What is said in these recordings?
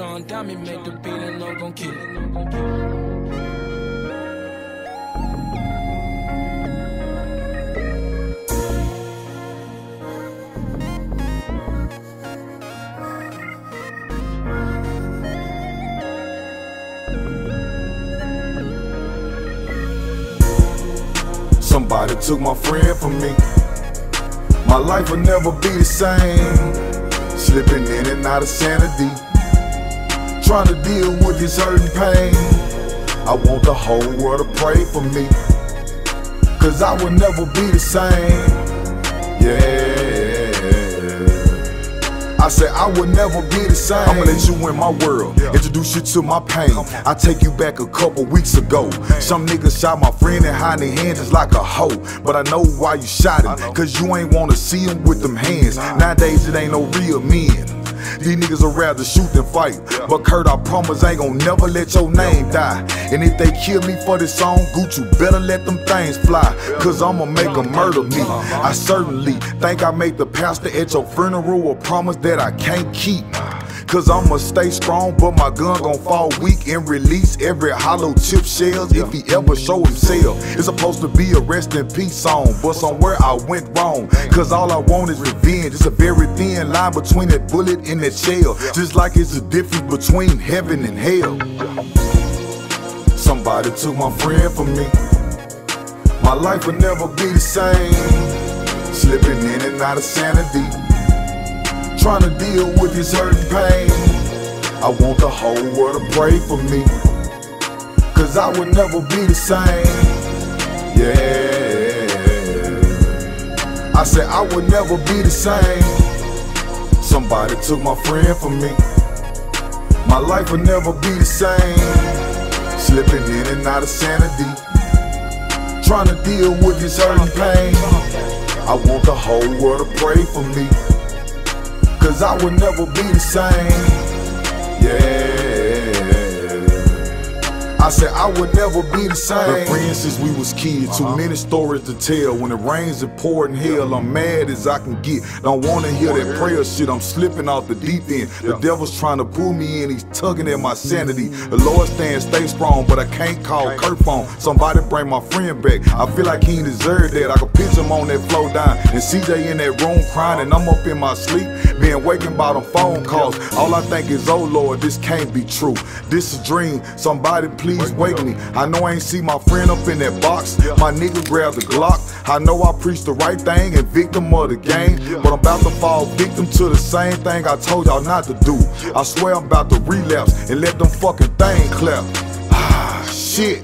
John Diamond make the beat and I'm gon' kill it. Somebody took my friend from me. My life will never be the same. Slipping in and out of sanity, trying to deal with this hurt and pain. I want the whole world to pray for me, cause I will never be the same. Yeah, I said I would never be the same. I'ma let you in my world, introduce you to my pain. I take you back a couple weeks ago. Some niggas shot my friend and hide their hands just like a hoe. But I know why you shot him, cause you ain't wanna see him with them hands. Nowadays it ain't no real men. These niggas would rather shoot than fight. But Kurt, I promise I ain't gon' never let your name die. And if they kill me for this song, Gucci, you better let them things fly, cause I'ma make them murder me. I certainly think I made the pastor at your funeral a promise that I can't keep. Cause I'ma stay strong, but my gun gon' fall weak and release every hollow chip shells if he ever show himself. It's supposed to be a rest in peace song, but somewhere I went wrong. Cause all I want is revenge. It's a very thin line between that bullet and that shell, just like it's a difference between heaven and hell. Somebody took my friend from me. My life will never be the same. Slipping in and out of sanity, trying to deal with this hurt and pain. I want the whole world to pray for me, cause I would never be the same. Yeah, I said I would never be the same. Somebody took my friend from me. My life would never be the same. Slipping in and out of sanity, trying to deal with this hurt and pain. I want the whole world to pray for me, cause I would never be the same. Yeah, I said I would never be the same. Been friends since we was kids, too many stories to tell. When it rains and pouring hell, I'm mad as I can get. Don't wanna hear that prayer shit, I'm slipping off the deep end. The devil's trying to pull me in, he's tugging at my sanity. The Lord stands, stay strong, but I can't call Kurt phone. Somebody bring my friend back, I feel like he ain't deserve that. I could picture him on that floor down, and CJ in that room crying, and I'm up in my sleep, being wakened by them phone calls. All I think is, oh Lord, this can't be true. This is a dream, somebody please wake me. I know I ain't see my friend up in that box. My nigga grabbed the Glock. I know I preached the right thing and victim of the game, but I'm about to fall victim to the same thing I told y'all not to do. I swear I'm about to relapse and let them fucking thing clap. Ah, shit.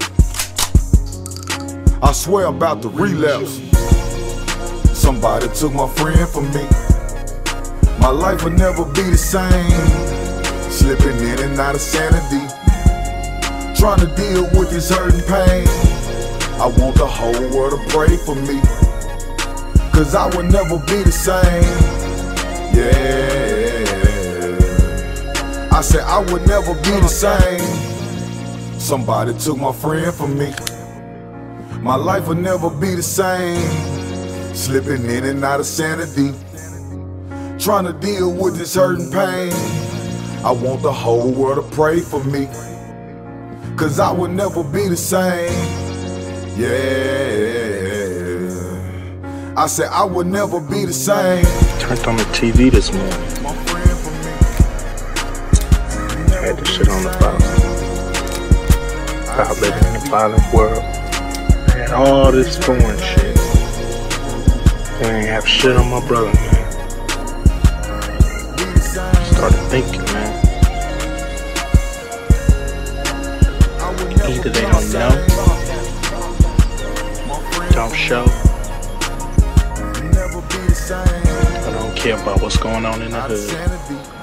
I swear I'm about to relapse. Somebody took my friend from me. My life will never be the same. Slipping in and out of sanity, trying to deal with this hurt and pain. I want the whole world to pray for me, cause I would never be the same. Yeah, I said I would never be the same. Somebody took my friend from me. My life would never be the same. Slipping in and out of sanity, trying to deal with this hurt and pain. I want the whole world to pray for me, cause I would never be the same. Yeah, I said I would never be the same. Turned on the TV this morning. Had this shit on the bottom. Stop living in a violent world. I had all this foreign shit. They ain't have shit on my brother, man. Started thinking, man. Either they don't know, don't show, I don't care about what's going on in the hood.